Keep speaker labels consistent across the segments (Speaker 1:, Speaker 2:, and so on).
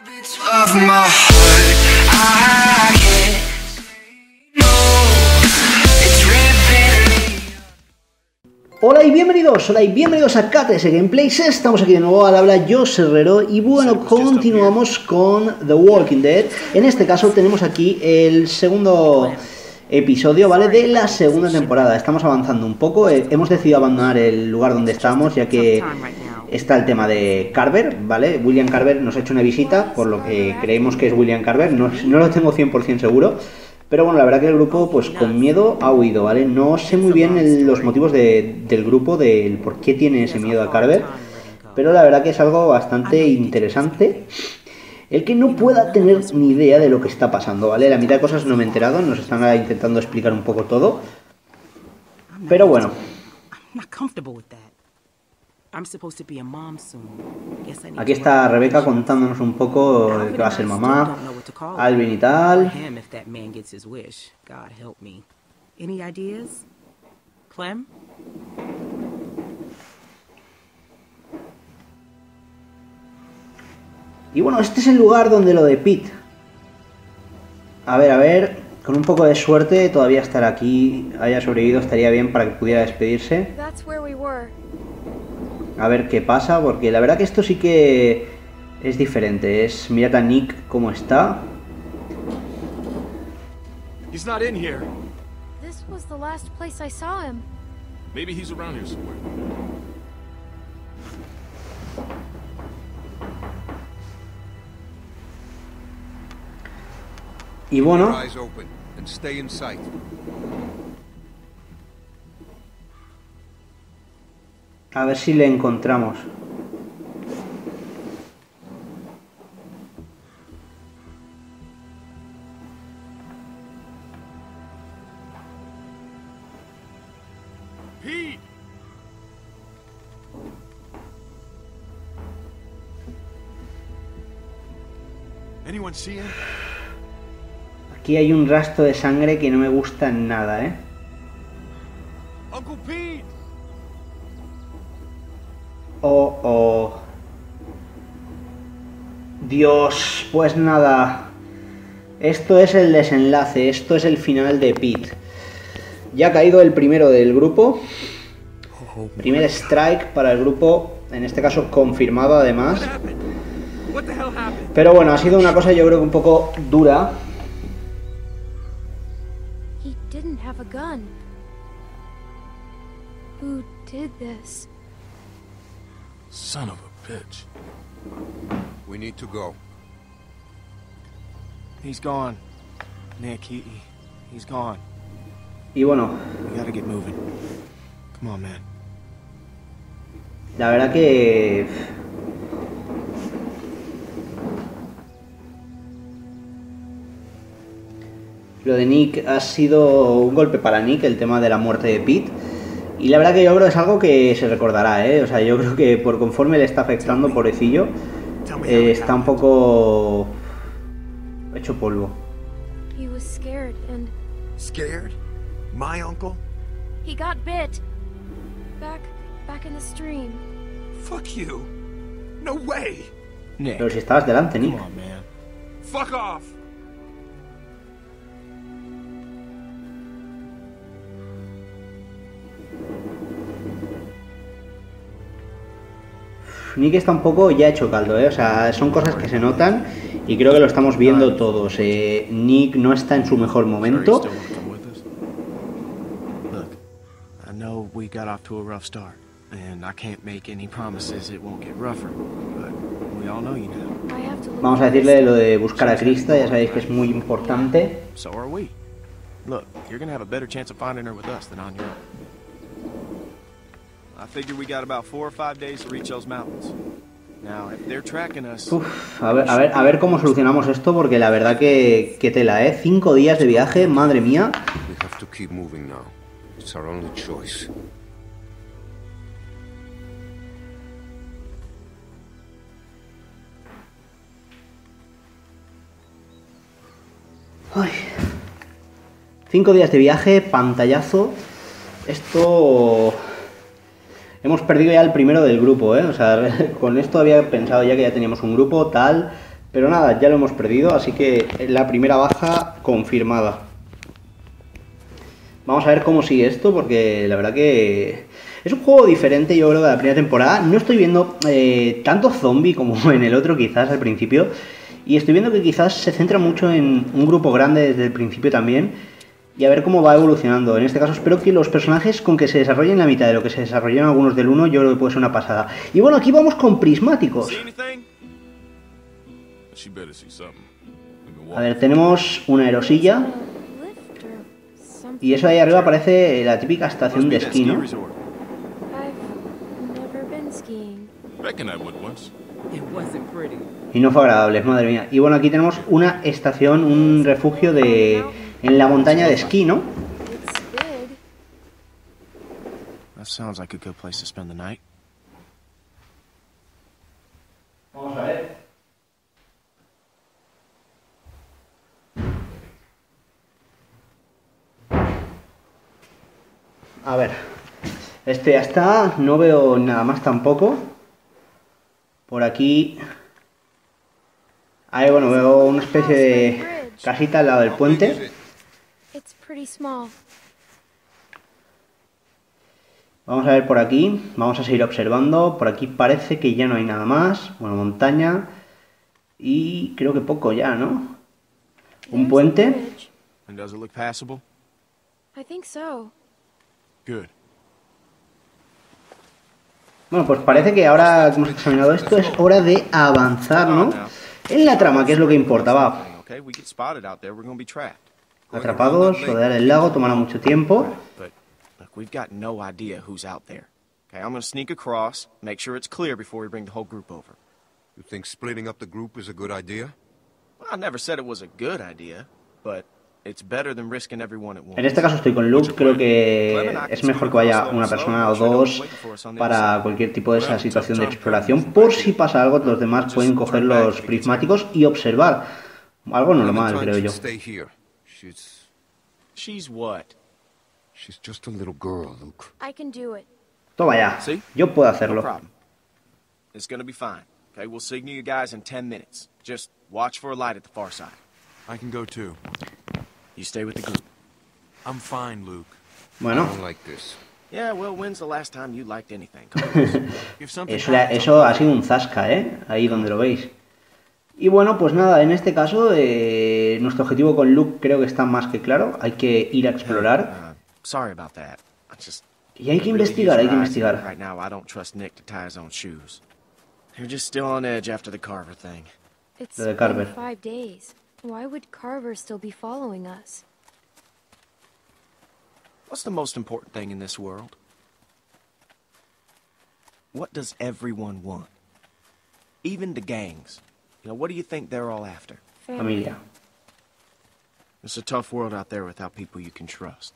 Speaker 1: Of my heart, I can't say no. It's ripping me.
Speaker 2: Hola y bienvenidos a KTS Gameplays. Estamos aquí de nuevo al habla yo, Herrero, y bueno, continuamos con The Walking Dead. En este caso tenemos aquí el segundo episodio, ¿vale? De la segunda temporada. Estamos avanzando un poco, hemos decidido abandonar el lugar donde estábamos, ya que está el tema de Carver, ¿vale? William Carver nos ha hecho una visita, por lo que creemos que es William Carver, no lo tengo 100% seguro. Pero bueno, la verdad que el grupo, pues con miedo ha huido, ¿vale? No sé muy bien los motivos del grupo, del por qué tiene ese miedo a Carver, pero la verdad que es algo bastante interesante. El que no pueda tener ni idea de lo que está pasando, ¿vale? La mitad de cosas no me he enterado, nos están intentando explicar un poco todo. Pero bueno. Aquí está Rebeca contándonos un poco que va a ser mamá, Alvin y tal. Y bueno, este es el lugar donde lo de Pete. A ver, con un poco de suerte todavía estar aquí, haya sobrevivido, estaría bien para que pudiera despedirse. A ver qué pasa, porque la verdad que esto sí que es diferente. Mirad a Nick cómo está.
Speaker 3: He's not in here.
Speaker 4: This was the last place I saw him.
Speaker 3: Maybe he's around here somewhere.
Speaker 2: Y bueno,
Speaker 5: Keep your eyes open and stay in sight.
Speaker 2: a ver si le encontramos.
Speaker 3: Pete! Anyone see him?
Speaker 2: Aquí hay un rastro de sangre que no me gusta nada, ¿eh?
Speaker 3: Uncle Pete!
Speaker 2: Oh. Dios, pues nada. Esto es el desenlace, esto es el final de Pete. Ya ha caído el primero del grupo. Primer strike para el grupo, en este caso confirmado además.
Speaker 3: What the hell happened?
Speaker 2: Pero bueno, ha sido una cosa yo creo que un poco dura.
Speaker 4: He didn't have a gun. Who did this?
Speaker 3: Son of a bitch.
Speaker 5: We need to go.
Speaker 3: He's gone. Nick, he's gone.
Speaker 2: Y bueno,
Speaker 3: We gotta get moving. Come on, man.
Speaker 2: la verdad que... Lo de Nick ha sido un golpe para Nick, el tema de la muerte de Pete. Y la verdad que yo creo que es algo que se recordará, ¿eh? O sea, yo creo que por conforme le está afectando, pobrecillo, está un poco hecho polvo.
Speaker 4: He was scared and
Speaker 3: Scared? My uncle?
Speaker 4: he got bit. Back in the stream.
Speaker 3: Fuck you. No way. Nick,
Speaker 2: Pero si estabas delante, Nick.
Speaker 3: come on, man. Fuck off.
Speaker 2: Nick está un poco ya hecho caldo, ¿eh? O sea, son cosas que se notan y creo que lo estamos viendo todos. Nick no está en su mejor momento.
Speaker 3: Sure you still wanna come with us? Look, I know we got off to a rough start, and I can't make any promises it won't get rougher, but we all know you now.
Speaker 4: I have to look
Speaker 2: Vamos a
Speaker 4: for
Speaker 2: decirle
Speaker 4: this.
Speaker 2: lo de buscar a Krista, ya sabéis que es muy importante.
Speaker 3: So are we. Look, you're gonna have a better chance of finding her with us than on your own. I figure we got about 4 or 5 days to reach those mountains. Now, if they're tracking us...
Speaker 2: Uf, a ver cómo solucionamos esto, porque la verdad que tela, ¿eh? 5 días de viaje, madre mía.
Speaker 5: We have to keep moving now. It's our only choice.
Speaker 2: Ay. 5 días de viaje, pantallazo. Esto... Hemos perdido ya el primero del grupo, ¿eh? O sea, con esto había pensado ya que ya teníamos un grupo, tal... Pero nada, ya lo hemos perdido, así que la primera baja confirmada. Vamos a ver cómo sigue esto, porque la verdad que es un juego diferente, yo creo, de la primera temporada. No estoy viendo tanto zombie como en el otro, quizás, al principio. Y estoy viendo que quizás se centra mucho en un grupo grande desde el principio también. Y a ver cómo va evolucionando. En este caso espero que los personajes con que se desarrollen la mitad de lo que se desarrollan algunos del 1, yo creo que puede ser una pasada. Y bueno, aquí vamos con prismáticos. A ver, tenemos una aerosilla.
Speaker 4: Lift or something.
Speaker 2: Y eso ahí arriba parece la típica estación de esquí, ¿no?
Speaker 4: I've never been skiing.
Speaker 6: Reckon I would once.
Speaker 7: It wasn't pretty.
Speaker 2: Y no fue agradable, madre mía. Y bueno, aquí tenemos una estación, un refugio en la montaña de esquí, ¿no?
Speaker 4: It's big.
Speaker 3: That sounds like a good place to spend the night.
Speaker 2: Vamos a ver. A ver. Este ya está. No veo nada más tampoco. Por aquí. Ahí, bueno, veo una especie de casita al lado del puente.
Speaker 4: It's pretty small.
Speaker 2: Vamos a ver por aquí. Vamos a seguir observando. Por aquí parece que ya no hay nada más. Bueno, montaña. Y creo que poco ya, ¿no? Un
Speaker 4: There's the
Speaker 2: puente.
Speaker 4: bridge.
Speaker 3: And does it look passable?
Speaker 4: I think so.
Speaker 3: Good.
Speaker 2: Bueno, pues parece que ahora que hemos examinado esto es hora de avanzar, ¿no? En la trama, que es lo que importa, va.
Speaker 3: Okay, we get spotted out there, we're gonna be trapped.
Speaker 2: Atrapados, rodear el lago, tomará mucho tiempo.
Speaker 3: But look, we've got no idea who's out there. Okay, I'm gonna sneak across, make sure it's clear before we bring the whole group over.
Speaker 5: You think splitting up the group is a good idea?
Speaker 3: Well, I never said it was a good idea, but it's better than risking everyone at once.
Speaker 2: En este caso estoy con Luke, creo que es mejor que vaya una persona o dos para cualquier tipo de esa situación de exploración. Por si pasa algo, los demás pueden coger los prismáticos y observar. Algo normal, creo yo.
Speaker 5: Stay here.
Speaker 3: She's what?
Speaker 5: She's just a little girl, Luke.
Speaker 4: I can do it.
Speaker 2: Toma ya,
Speaker 3: ¿Sí?
Speaker 2: yo puedo
Speaker 3: No
Speaker 2: hacerlo.
Speaker 3: problem. It's gonna be fine. Okay, we'll signal you guys in 10 minutes. Just watch for a light at the far side.
Speaker 6: I can go too.
Speaker 3: You stay with the group.
Speaker 6: I'm fine, Luke.
Speaker 5: I
Speaker 2: Bueno,
Speaker 5: don't like this.
Speaker 3: Yeah, well, when's the last time you liked anything? Carlos?
Speaker 6: If something
Speaker 2: eso ha sido un zasca, ¿eh? Ahí donde lo veis. Y bueno, pues nada, en este caso nuestro objetivo con Luke creo que está más que claro. Hay que ir a explorar.
Speaker 3: Sorry about that. I just
Speaker 2: Y hay que
Speaker 3: really
Speaker 2: investigar, hay que
Speaker 3: use your eyes.
Speaker 2: investigar.
Speaker 3: Right now, I don't trust Nick to tie his own shoes. They're just still on edge after the Carver thing.
Speaker 4: It's
Speaker 2: Lo de
Speaker 4: been
Speaker 2: Carver.
Speaker 4: 5 days. Why would Carver still be following us?
Speaker 3: What's the most important thing in this world? What does everyone want? Even the gangs. You know, what do you think they're all after?
Speaker 2: Familia.
Speaker 3: It's a tough world out there without people you can trust.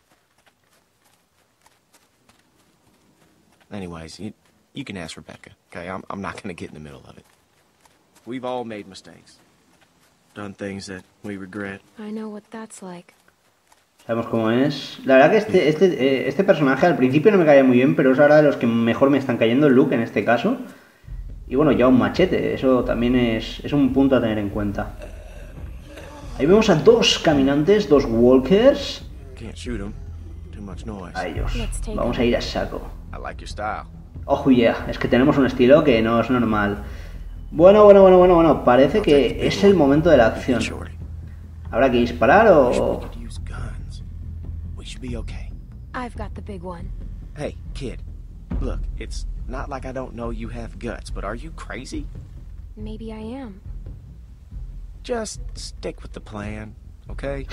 Speaker 3: Anyways, you can ask Rebecca, okay? I'm not gonna get in the middle of it. We've all made mistakes. Done things that we regret.
Speaker 4: I know what that's like.
Speaker 2: Sabemos cómo es. La verdad que este personaje al principio no me caía muy bien, pero es ahora de los que mejor me están cayendo, Luke en este caso. Y bueno, ya un machete, eso también es un punto a tener en cuenta. Ahí vemos a dos caminantes, dos walkers.
Speaker 3: Can't shoot 'em. Too much noise.
Speaker 2: A ellos.
Speaker 4: Let's take
Speaker 2: Vamos a ir a saco.
Speaker 3: I like your style.
Speaker 2: Ojo, yeah, es que tenemos un estilo que no es normal. Bueno, parece que es el momento de la acción.
Speaker 3: Shorty.
Speaker 2: ¿Habrá que disparar o...?
Speaker 3: We could use guns. We should be okay.
Speaker 4: I've got the big one.
Speaker 3: Hey, kid. Look, it's not like I don't know you have guts, but are you crazy?
Speaker 4: Maybe I am.
Speaker 3: Just stick with the plan, okay?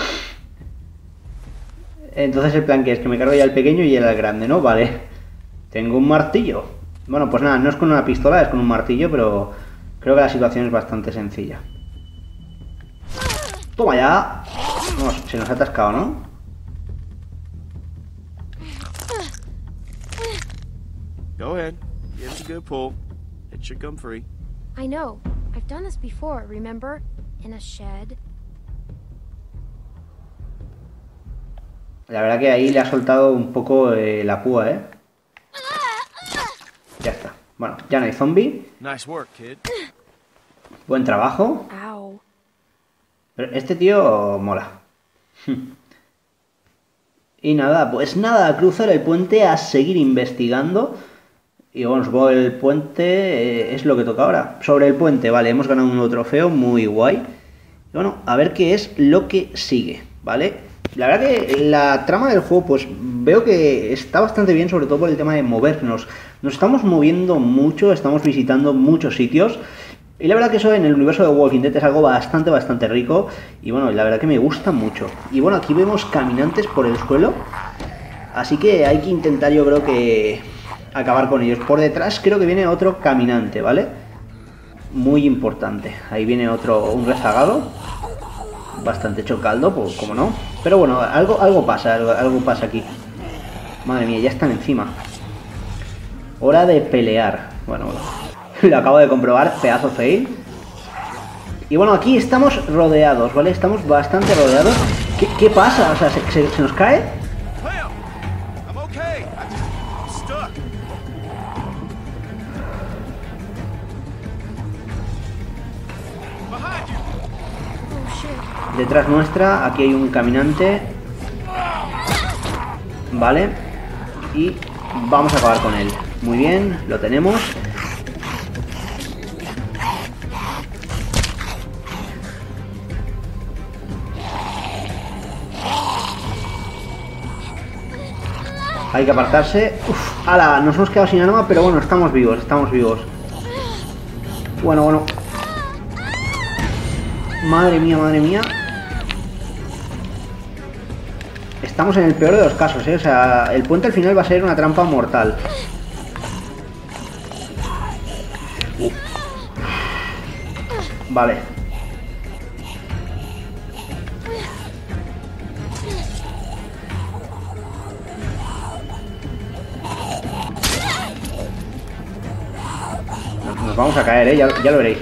Speaker 2: Entonces el plan que es que me cargo ya el pequeño y el grande, ¿no? Vale. Tengo un martillo. Bueno, pues nada, no es con una pistola, es con un martillo, pero creo que la situación es bastante sencilla. Toma ya. Vamos, se nos ha atascado, ¿no?
Speaker 3: Go ahead. Give it a good pull. It should come free.
Speaker 4: I know. I've done this before, remember? In a shed.
Speaker 2: La verdad que ahí le ha soltado un poco la púa, ¿eh? Ya está. Bueno, ya no hay zombie.
Speaker 3: Nice work, kid.
Speaker 2: Buen trabajo.
Speaker 4: Ow.
Speaker 2: Pero este tío mola. Y nada, pues nada, a cruzar el puente, a seguir investigando. Y bueno, supongo que el puente es lo que toca ahora. Sobre el puente, vale, hemos ganado un nuevo trofeo, muy guay. Y bueno, a ver qué es lo que sigue, ¿vale? La verdad que la trama del juego, pues veo que está bastante bien, sobre todo por el tema de movernos. Nos estamos moviendo mucho, estamos visitando muchos sitios. Y la verdad que eso en el universo de Walking Dead es algo bastante rico. Y bueno, la verdad que me gusta mucho. Y bueno, aquí vemos caminantes por el suelo. Así que hay que intentar, yo creo que acabar con ellos. Por detrás creo que viene otro caminante, ¿vale? Muy importante. Ahí viene un rezagado. Bastante hecho caldo, pues como no. Pero bueno, algo pasa aquí. Madre mía, ya están encima. Hora de pelear. Bueno. Lo acabo de comprobar, pedazo fail. Y bueno, aquí estamos rodeados, ¿vale? Estamos bastante rodeados. ¿Qué pasa? O sea, ¿se nos cae?
Speaker 6: I'm okay. I'm stuck. Behind you.
Speaker 4: Oh shit.
Speaker 2: Detrás nuestra, aquí hay un caminante. Vale. Y vamos a acabar con él. Muy bien, lo tenemos. Hay que apartarse. Uf, ala, nos hemos quedado sin arma, pero bueno, estamos vivos, Bueno. Madre mía. Estamos en el peor de los casos, ¿eh? O sea, el puente al final va a ser una trampa mortal. Vale. Nos vamos a caer, ya lo veréis.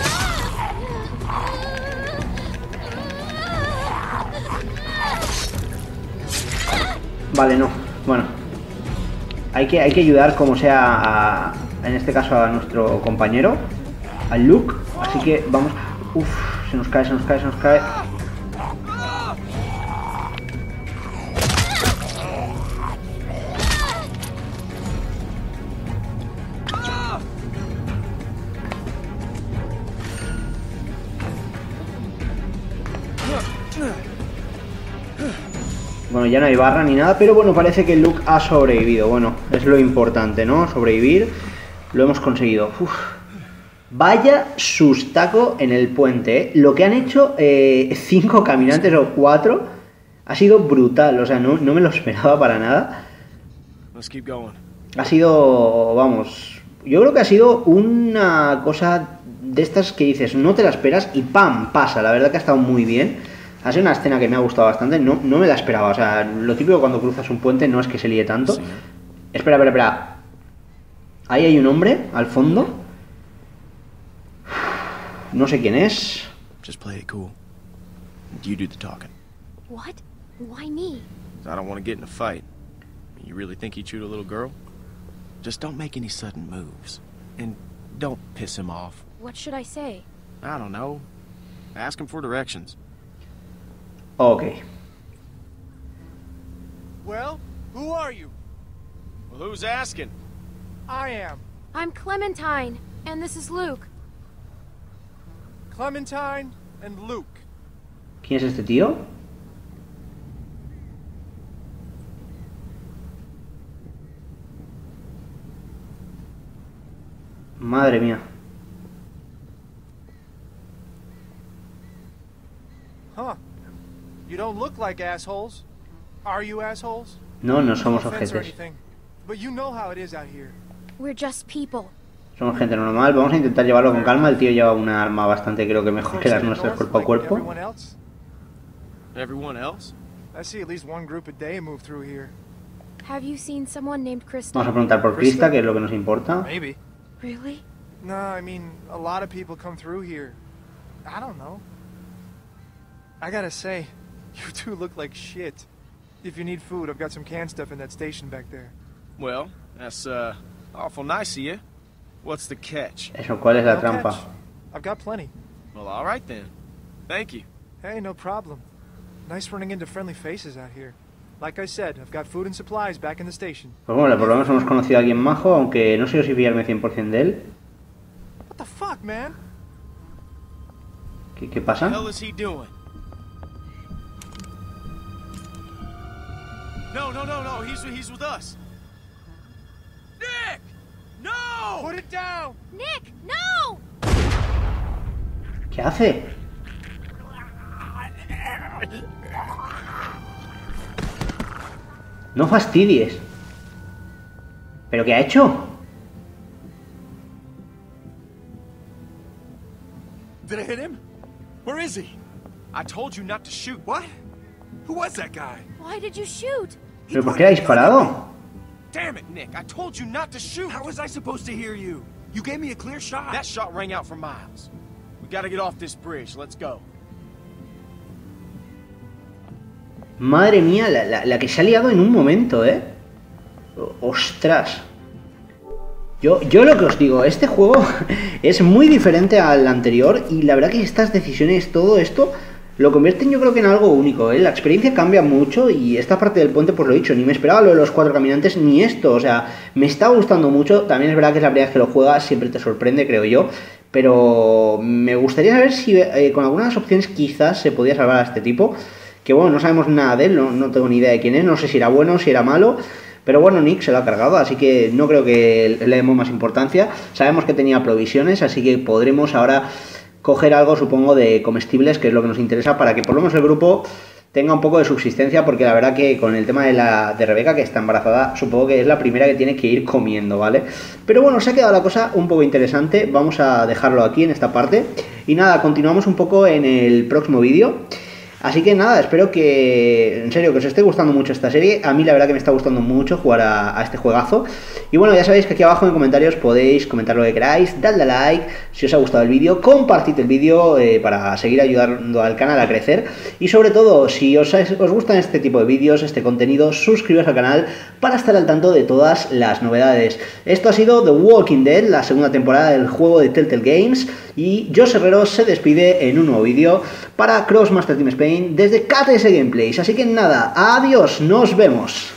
Speaker 2: Vale, no. Bueno. Hay que ayudar como sea en este caso a nuestro compañero, al Luke. Así que vamos. Uf, se nos cae. Bueno, ya no hay barra ni nada, pero bueno, parece que Luke ha sobrevivido. Bueno, es lo importante, ¿no? Sobrevivir. Lo hemos conseguido. Uf. Vaya sustaco en el puente, ¿eh? Lo que han hecho 5 caminantes o 4 ha sido brutal. O sea, no me lo esperaba para nada.
Speaker 3: Let's keep going.
Speaker 2: Ha sido, vamos, yo creo que ha sido una cosa de estas que dices, no te la esperas y ¡pam! Pasa. La verdad que ha estado muy bien. Ha sido una escena que me ha gustado bastante, no me la esperaba. O sea, lo típico cuando cruzas un puente no es que se líe tanto.
Speaker 3: Sí.
Speaker 2: Espera. Ahí hay un hombre, al fondo. No sé quién es.
Speaker 3: Just play it cool. You do the talking.
Speaker 4: What? Why me?
Speaker 3: I don't want to get in a fight. You really think he'd shoot a little girl? Just don't make any sudden moves. And don't piss him off.
Speaker 4: What should I say?
Speaker 3: I don't know. Ask him for directions.
Speaker 2: Ok.
Speaker 6: Well, who are you? Well, who's asking? I am.
Speaker 4: I'm Clementine, and this is Luke.
Speaker 6: Clementine and Luke.
Speaker 2: ¿Quién es este tío? Madre mía.
Speaker 7: Huh. You don't look like assholes. Are you assholes?
Speaker 2: No somos
Speaker 7: offense or
Speaker 2: ojetes.
Speaker 7: anything, but you know how it is out here.
Speaker 4: We're just people.
Speaker 2: Somos gente normal. Vamos a intentar llevarlo con calma. El tío lleva una arma bastante, creo que mejor que
Speaker 7: Folks
Speaker 2: las
Speaker 7: in the
Speaker 2: nuestras
Speaker 7: north,
Speaker 2: cuerpo a
Speaker 7: like
Speaker 2: cuerpo.
Speaker 7: everyone else?
Speaker 3: Everyone else?
Speaker 7: I see at least one group a day move through here.
Speaker 4: Have you seen someone named Krista?
Speaker 2: Vamos a preguntar por Krista, que es lo que nos importa.
Speaker 7: Maybe.
Speaker 4: Really?
Speaker 7: No, I mean, a lot of people come through here. I don't know. I gotta say, you two look like shit. If you need food, I've got some canned stuff in that station back there.
Speaker 3: Well, that's, awful nice of you. What's the catch?
Speaker 2: Eso, ¿cuál es la
Speaker 7: No
Speaker 2: trampa?
Speaker 7: catch. I've got plenty.
Speaker 6: Well, all right then. Thank you.
Speaker 7: Hey, no problem. Nice running into friendly faces out here. Like I said, I've got food and supplies back in the station.
Speaker 2: Pues bueno, por lo menos hemos conocido a alguien majo, aunque no sé si fiarme 100% de él.
Speaker 7: What the fuck, man?
Speaker 2: ¿Qué
Speaker 6: What the
Speaker 2: pasa?
Speaker 6: hell is he doing? No, no, no, no. He's with us. Nick! No!
Speaker 7: Put it down!
Speaker 4: Nick, no!
Speaker 2: ¿Qué hace? No fastidies. ¿Pero qué ha hecho?
Speaker 6: Did I hit him? Where is he? I told you not to shoot. What? Who was that guy?
Speaker 4: Why did you shoot?
Speaker 2: ¿Pero por qué ha disparado?
Speaker 6: Damn it, Nick. I told you not to shoot. How was I supposed to hear you? You gave me a clear shot. That shot rang out for miles. We gotta get off this bridge. Let's go.
Speaker 2: Madre mía, la que se ha liado en un momento, ¿eh? Ostras. Yo lo que os digo, este juego es muy diferente al anterior y la verdad que estas decisiones, todo esto, lo convierten yo creo que en algo único, ¿eh? La experiencia cambia mucho y esta parte del puente, pues lo he dicho, ni me esperaba lo de los 4 caminantes ni esto, o sea, me está gustando mucho, también es verdad que es la primera vez que lo juegas, siempre te sorprende, creo yo, pero me gustaría saber si con algunas opciones quizás se podía salvar a este tipo, que bueno, no sabemos nada de él, no tengo ni idea de quién es, no sé si era bueno, si era malo. Pero bueno, Nick se lo ha cargado, así que no creo que le demos más importancia. Sabemos que tenía provisiones, así que podremos ahora coger algo, supongo, de comestibles, que es lo que nos interesa, para que por lo menos el grupo tenga un poco de subsistencia, porque la verdad que con el tema de Rebeca, que está embarazada, supongo que es la primera que tiene que ir comiendo, ¿vale? Pero bueno, se ha quedado la cosa un poco interesante, vamos a dejarlo aquí en esta parte. Y nada, continuamos un poco en el próximo vídeo. Así que nada, espero que, en serio, que os esté gustando mucho esta serie. A mí la verdad que me está gustando mucho jugar a este juegazo. Y bueno, ya sabéis que aquí abajo en comentarios podéis comentar lo que queráis, dadle a like si os ha gustado el vídeo, compartid el vídeo para seguir ayudando al canal a crecer. Y sobre todo, si os gustan este tipo de vídeos, este contenido, suscribiros al canal para estar al tanto de todas las novedades. Esto ha sido The Walking Dead, la segunda temporada del juego de Telltale Games. Y Josh Herrero se despide en un nuevo vídeo para Crossmaster Team Spain desde KTS Gameplays. Así que nada, adiós, nos vemos.